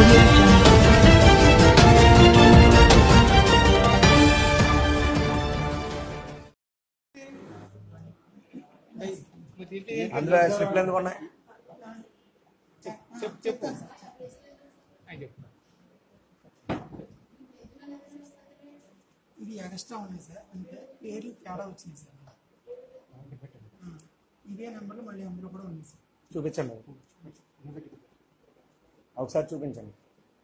Audio Jungle. అందులో స్లిప్లు ఎందుకు ఉన్నాయి? ఇది ఎక్స్ట్రా ఉంది సార్, అంటే పేర్లు తేడా వచ్చింది సార్. ఇదే నెంబర్లో మళ్ళీ అందులో కూడా ఉంది సార్. చూపించండి, ఒకసారి చూపించండి.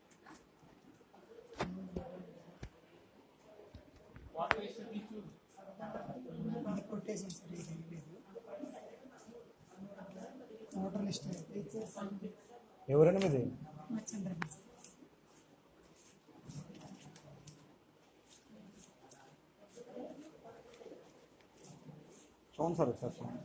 ఇది కొట్టేసాం సార్, ఇది లేదు. ఓటర్ లిస్ట్ ఎవరండి మీది? చంద్రబాబు సార్. చూడండి సార్ ఒకసారి చూడండి.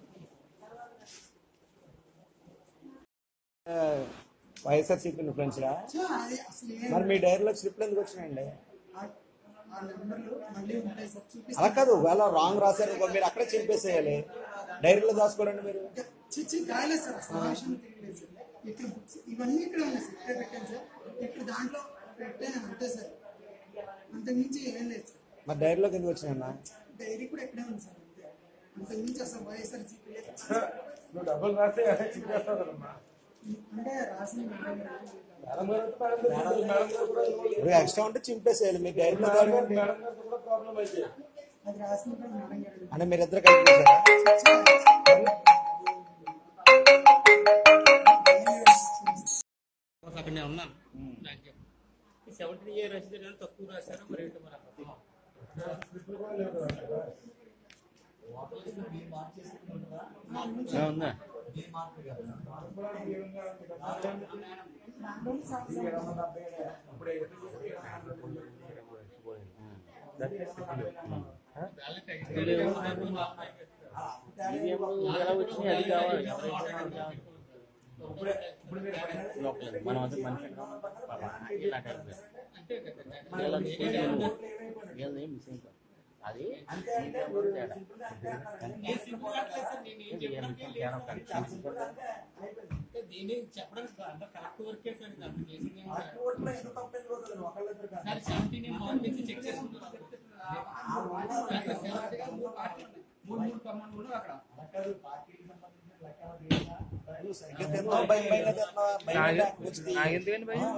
వైఎస్ఆర్సీపీ ఇన్ఫ్లుయెన్స్డా? అది అసలు మరి మీ డైరీలో స్లిప్లు ఎందుకు వచ్చినాయండి? ఆ నెంబర్లు మళ్ళీ ఉంటాయి సార్, అలా కాదు, ఒకవేళ రాంగ్ రాశారు మీరు అక్కడే చింపేసేయాలి, డైరీలో దాచుకోరండి మీరు. చిచ్చి కాయలేదు సార్, అసలు ఆ విషయం తెలియలేదు సార్. ఇక్కడ బుక్స్ ఇవన్నీ ఇక్కడ ఉన్నాయి సార్, ఇక్కడ పెట్టాను సార్, ఇక్కడ దాంట్లో పెట్టాను అంతే సార్, అంతకుమించి ఏం లేదు సార్. మరి డైరీలోకి ఎందుకు వచ్చినాయన్నా? డైరీ కూడా ఎక్కడే ఉంది సార్, అంతే. అంతకుమించి అసలు వైఎస్ఆర్సీపీ నువ్వు డబ్బులు రాస్తే చింపేస్తావు కదమ్మా. అంటే రాసిన ఎక్స్ట్రా ఉంటే చింపేసేయాలి మీ డైరీలో. అది రాసిన మేడం గారు అంటే మీరిద్దరు కలిపి అక్కడ నేను ఉన్నాను. 17 ఇయర్ రాశారు, తక్కువ రాశారు మరి ఏంటో మరి ఉందా? ఎలా వచ్చినాయి అది కావాలి. మనం అంతా మనిషి అది దీన్ని చెప్పడానికి కరెక్ట్ వర్కే సార్. 17 మార్నింగ్ చెక్ చేసుకుంటున్నారు. 3 కమాండ్ కూడా అక్కడ నాకెందుకండి భయం?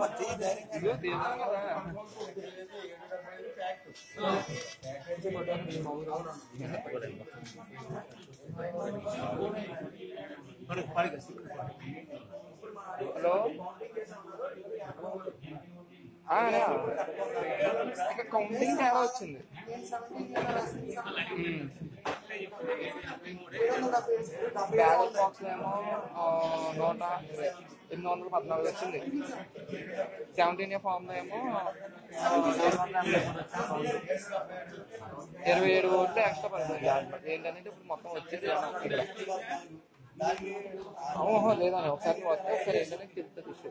హలో, కౌంటింగ్ తేడా వచ్చింది. బ్యాలెట్ బాక్స్ ఏమో 814 వచ్చింది. 17 ఫామ్ లో ఏమో 27 ఓట్లు ఎక్స్ట్రా పడుతుంది. ఏంటంటే ఇప్పుడు మొత్తం వచ్చేది ఇక్కడ. ఓహో లేదండి, ఒకసారి వస్తే ఒకసారి ఏంటంటే తెలుస్తుంది ఇష్యూ.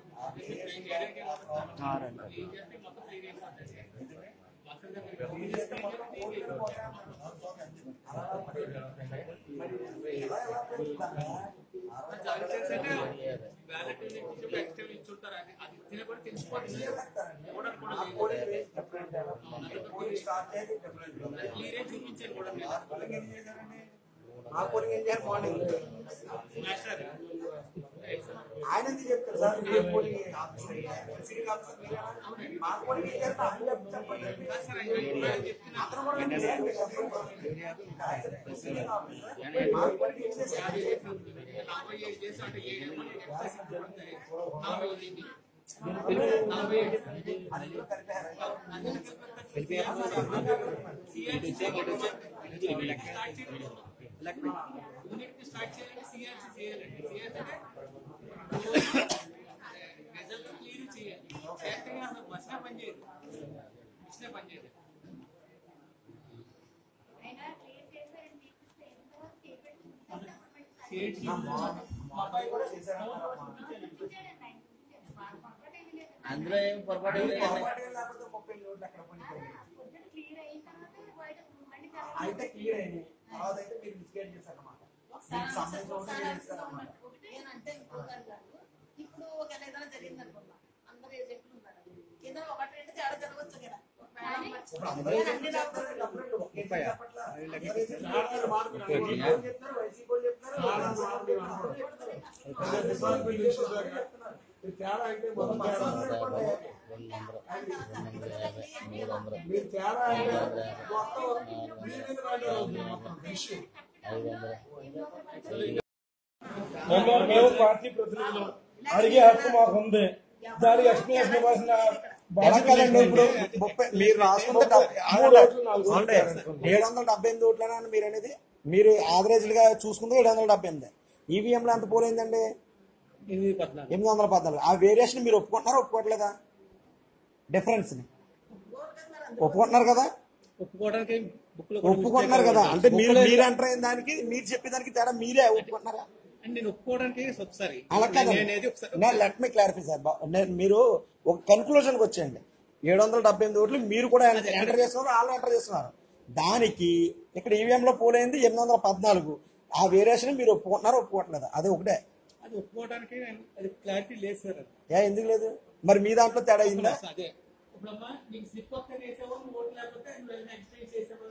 మా పోలింగ్ ఏం చేయాలి? మార్నింగ్ ఆయన ఎందుకు చెప్తారు సార్? మా పోలింగ్ ఏం చేయాలి? మా పోలింగ్ ఏం చేయాలి? అందులో ఏం పొరపాటు అయితే క్లియర్ అయింది. తర్వాత అయితే మీరు మిస్గైడ్ చేశారు అన్నమాట. ఇప్పుడు ఒక ఏదైనా జరిగింది అనుకున్నా, అందరూ మేము పార్టీ ప్రతినిధులు అడిగే హక్కు మాకు ఉంది. దానికి ఎక్స్ప్లెనేషన్ ఇవ్వాల్సిన ఎలా కదండి ఇప్పుడు మీరు రాసుకుంటే 778 ఓట్లేనా మీరు అనేది? మీరు యావరేజ్ గా చూసుకుంటే 778. ఈవీఎంలో ఎంత పోలేందండి? 814. ఆ వేరియేషన్ మీరు ఒప్పుకుంటున్నారా ఒప్పుకోవట్లేదా? డిఫరెన్స్ ని ఒప్పుకుంటున్నారు కదా? ఒప్పుకుంటున్నారు కదా? అంటే మీరు అంటారు దానికి మీరు చెప్పేదానికి తేడా మీరే ఒప్పుకుంటున్నారా? నేను ఒప్పుకోవడానికి ఒకసారి అలా కాదండి. Let me clarify sir. మీరు ఒక కన్క్లూజన్ కి వచ్చేయండి. 778 ఓట్లు మీరు కూడా ఎంటర్ చేస్తున్నారు, వాళ్ళు ఎంటర్ చేస్తున్నారు. దానికి ఇక్కడ ఈవీఎం లో పోలేంది 814. ఆ వేరియేషన్ మీరు ఒప్పుకుంటున్నారు ఒప్పుకోవట్లేదు? అది ఒకటే. అది ఒప్పుకోవడానికి అది క్లారిటీ లేదు సార్. ఎందుకు లేదు? మరి మీ దాంట్లో తేడా అయిందా? అదే ఇప్పుడమ్మా నీకు స్లిప్ వస్తే వేసావా, ఓటు లేకపోతే నెక్స్ట్ చేసావా?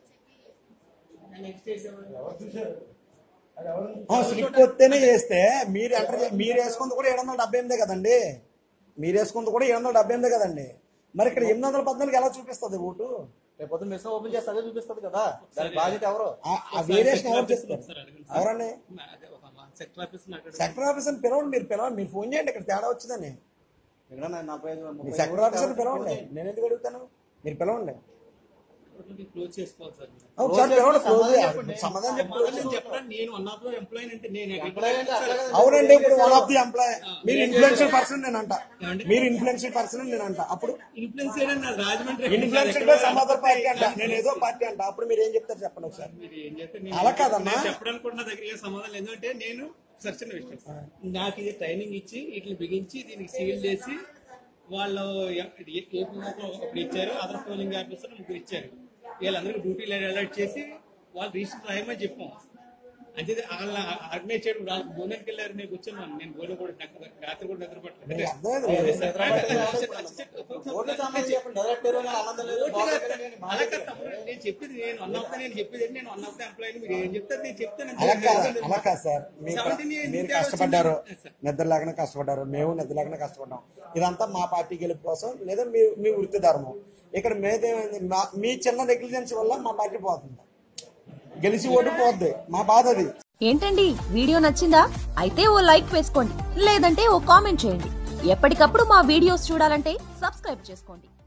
స్లిప్ వస్తేనే చేస్తే మీరు వేసుకుంది కూడా 778 కదండి. మీరు వేసుకుంది కూడా 778 కదండి. మరి ఇక్కడ 814 ఎలా చూపిస్తుంది ఓటు? రేపు మిస్ ఓపెన్ చేస్తే అదే చూపిస్తుంది కదా. దానికి బాధ్యత ఎవరు? ఆ వేరియేషన్ ఎవరు చేస్తారు? ఎవరండి? సెక్టర్ ఆఫీసర్ పిలవండి. మీరు ఫోన్ చేయండి ఇక్కడ తేడా వచ్చిందని. సెక్టర్ ఆఫీసర్ పిలవండి. నేను ఎందుకు అడుగుతాను? మీరు పిలవండి. క్లోజ్ చేసుకోవాలి సార్. సమాధానం చెప్పండి. నేను వన్ ఆఫ్ ద ఎంప్లాయీ అంటే నేను అవునండి. ఇప్పుడు వన్ ఆఫ్ ది ఎంప్లాయ్ మీరు ఇన్ఫ్లుయెన్షియల్ పర్సన్ నేనంట. మీరు ఇన్ఫ్లుయెన్షియల్ పర్సన్ నేనంట. అప్పుడు influence Rajahmundry influential by some other party అంట. నేను ఏదో పార్టీ అంట. అప్పుడు మీరు ఏం చెప్తారు చెప్పండి ఒకసారి. అలా కాదమ్మా చెప్పడానికి కూడా నా దగ్గర సమాధానం ఎందుకంటే నేను సర్చన విషయం నాకు ఇది ట్రైనింగ్ ఇచ్చి వీటిని బిగించి దీనికి సీల్ చేసి వాళ్ళు అప్పుడు ఇచ్చారు. అదర్ పోలింగ్ ఆఫీసర్ ముగ్గురు ఇచ్చారు. వీళ్ళందరికీ డ్యూటీలు అలర్ట్ చేసి వాళ్ళు రిజిస్టర్ రాయమని చెప్పాం. అంటే వాళ్ళ ఆర్గనైజ్ చేయడం వాళ్ళకి భోజనానికి వెళ్ళారు. నేను కూర్చున్నాను. నేను భోజనం కూడా రాత్రి కూడా నిద్ర పట్టలేదు. నేను చెప్పేది నేను వన్ ఆఫ్ నేను చెప్పేది నేను వన్ ఆఫ్ ద ఎంప్లాయీ. మీరు ఏం చెప్తారు నేను చెప్తాను. అలా కాదు సార్. మీరు కష్టపడ్డారు, నిద్ర లేకుండా కష్టపడ్డారు, మేము నిద్ర లేకుండా కష్టపడ్డాం. ఇదంతా మా పార్టీ గెలుపు కోసం లేదా మీ వృత్తి ధర్మం. ఇక్కడ మీ చిన్న నెగ్లిజెన్స్ వల్ల మా పార్టీ పోతుంది. గెలిచి ఓటు పోద్ది. మా బాధ అది. ఏంటండి వీడియో నచ్చిందా? అయితే ఓ లైక్ వేసుకోండి, లేదంటే ఓ కామెంట్ చేయండి. ఎప్పటికప్పుడు మా వీడియోస్ చూడాలంటే సబ్స్క్రైబ్ చేసుకోండి.